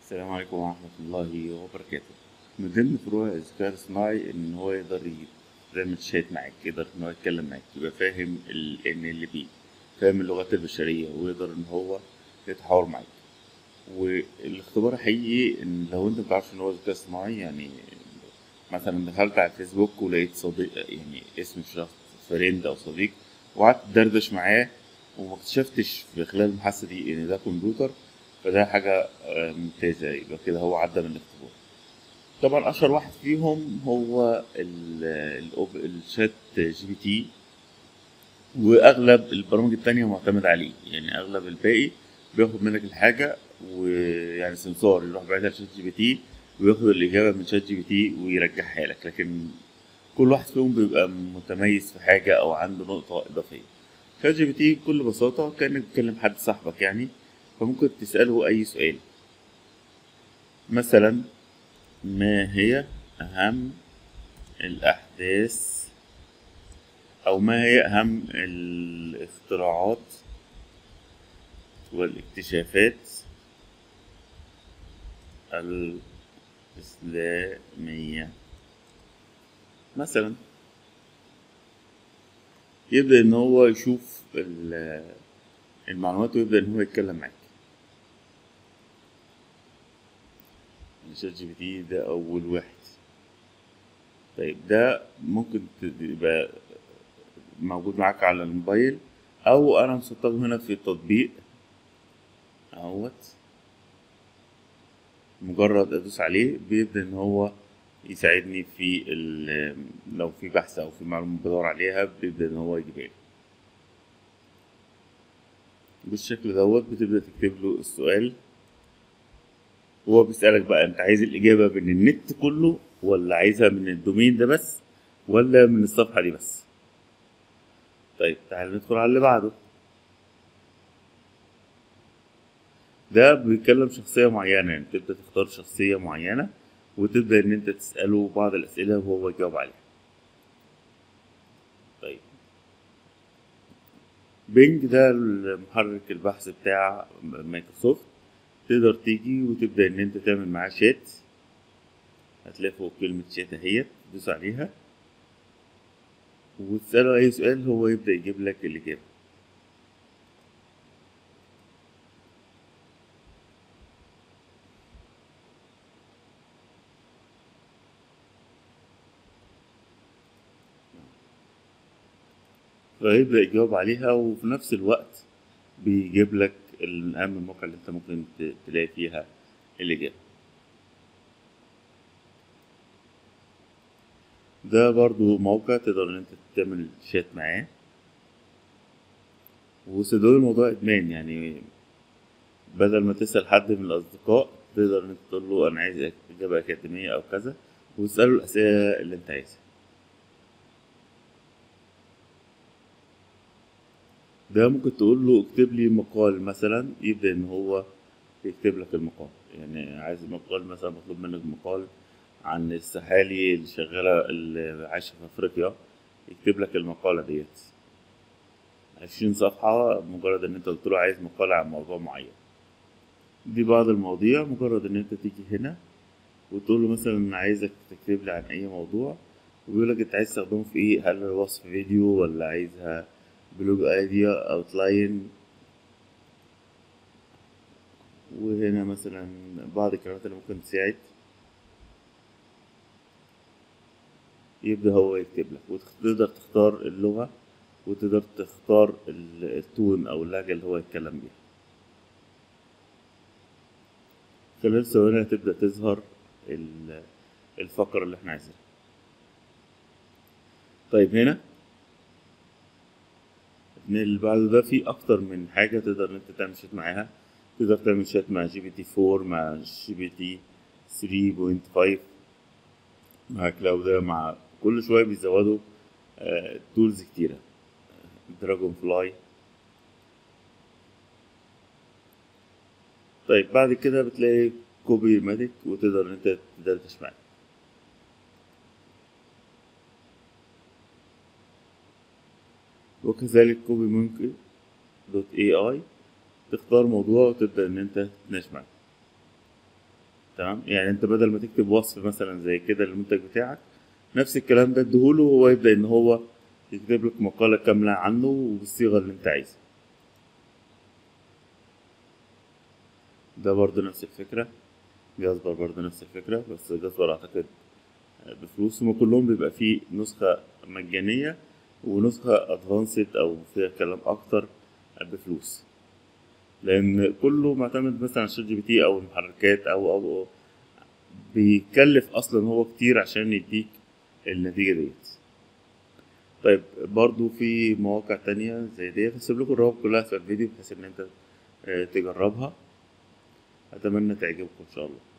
السلام عليكم ورحمة الله وبركاته. من ضمن فروع الذكاء الاصطناعي إن هو يقدر يعمل شات معاك، يقدر إن هو يتكلم معاك، يبقى فاهم NLP، فاهم اللغات البشرية، ويقدر إن هو يتحاور معاك. والاختبار الحقيقي إن لو أنت متعرفش إن هو ذكاء اصطناعي، يعني مثلا دخلت على الفيسبوك ولقيت صديق، يعني اسم شخص فريند أو صديق، وقعدت تدردش معاه وما اكتشفتش في خلال المحادثة دي إن ده كمبيوتر، فده حاجة ممتازة، يبقى كده هو عدى من الاختبار. طبعا أشهر واحد فيهم هو الشات جي بي تي، وأغلب البرامج التانية معتمد عليه، يعني أغلب الباقي بياخد منك الحاجة، ويعني سمسار يروح باعتها لشات جي بي تي وياخد الإجابة من شات جي بي تي ويرجعها لك، لكن كل واحد فيهم بيبقى متميز في حاجة أو عنده نقطة إضافية. شات جي بي تي بكل بساطة كأنك بتكلم حد صاحبك يعني، فممكن تسأله أي سؤال، مثلا ما هي أهم الأحداث، أو ما هي أهم الاختراعات والاكتشافات الإسلامية مثلا. يبدأ إن هو يشوف المعلومات ويبدأ إن هو يتكلم معاك. شات جي بي تي ده أول واحد. طيب ده ممكن يبقى موجود معاك على الموبايل، أو أنا مسطبه هنا في التطبيق أهوت. مجرد أدوس عليه بيبدأ إن هو يساعدني في لو في بحث أو في معلومة بدور عليها بيبدأ إن هو يجيبها لي بالشكل دوت. بتبدأ تكتب له السؤال، وهو بيسألك بقى أنت عايز الإجابة من النت كله، ولا عايزها من الدومين ده بس، ولا من الصفحة دي بس. طيب تعال ندخل على اللي بعده. ده بيتكلم شخصية معينة، يعني تبدأ تختار شخصية معينة وتبدأ إن أنت تسأله بعض الأسئلة وهو يجاوب عليها. طيب بينج ده المحرك البحث بتاع مايكروسوفت، تقدر تيجي وتبدأ إن أنت تعمل معاه شات. هتلاقي فوق كلمة شات أهيت، تدوس عليها وتسأله أي سؤال هو يبدأ يجيب لك الإجابة. فيبدأ يجاوب عليها، وفي نفس الوقت بيجيب لك أهم المواقع اللي أنت ممكن تلاقي فيها الإجابة. ده برضو موقع تقدر إن أنت تعمل شات معاه، وصدور الموضوع إدمان، يعني بدل ما تسأل حد من الأصدقاء تقدر إن أنت تقول له أنا عايز إجابة أكاديمية أو كذا، وتسأله الأسئلة اللي أنت عايزها. ده ممكن تقول له اكتب لي مقال مثلا، يبدأ إن هو يكتب لك المقال. يعني عايز مقال، مثلا مطلوب منك مقال عن السحالي اللي شغالة اللي عايشة في أفريقيا، يكتب لك المقالة ديت 20 صفحة، مجرد إن أنت قلت له عايز مقال عن موضوع معين. دي بعض المواضيع، مجرد إن أنت تيجي هنا وتقول له مثلا عايزك تكتب لي عن أي موضوع، وبيقول لك أنت عايز تستخدمه في إيه، هل وصف فيديو ولا عايزها بلوج أيديا أوتلاين. وهنا مثلا بعض الكلمات اللي ممكن تساعد، يبدأ هو يكتب لك، وتقدر تختار اللغة، وتقدر تختار التون أو اللهجة اللي هو يتكلم بيها. خلال ثواني هتبدأ تظهر الفقرة اللي احنا عايزينها. طيب هنا من اللي بعده ده في أكتر من حاجة تقدر إن أنت تعمل شات معاها. تقدر تعمل شات مع جي بي تي 4، مع جي بي تي 3.5، مع كلاودا، مع كل شوية بيزودوا تولز كتيرة، دراجون فلاي. طيب بعد كده بتلاقي كوبي ماتيك، وتقدر ان انت تدردش معاه. وكذلك كوبي ممكن دوت اي اي، تختار موضوع وتبدأ ان انت تناقش معاه. تمام. يعني انت بدل ما تكتب وصف مثلا زي كده للمنتج بتاعك، نفس الكلام ده اديهوله وهو يبدأ ان هو يكتب لك مقالة كاملة عنه وبالصيغة اللي انت عايزها. ده برضه نفس الفكرة. جاسبر برضه نفس الفكرة، بس جاسبر اعتقد بفلوس. هما كلهم بيبقى فيه نسخة مجانية ونسخة ادفانسد او فيها كلام اكتر بفلوس، لان كله معتمد مثلا على شات جي بي تي او المحركات أو بيكلف اصلا هو كتير عشان يديك النتيجة ديت. طيب برضو في مواقع تانية زي ديت هسيب لكم الروابط كلها في الفيديو بحيث ان انت تجربها. اتمنى تعجبكم ان شاء الله.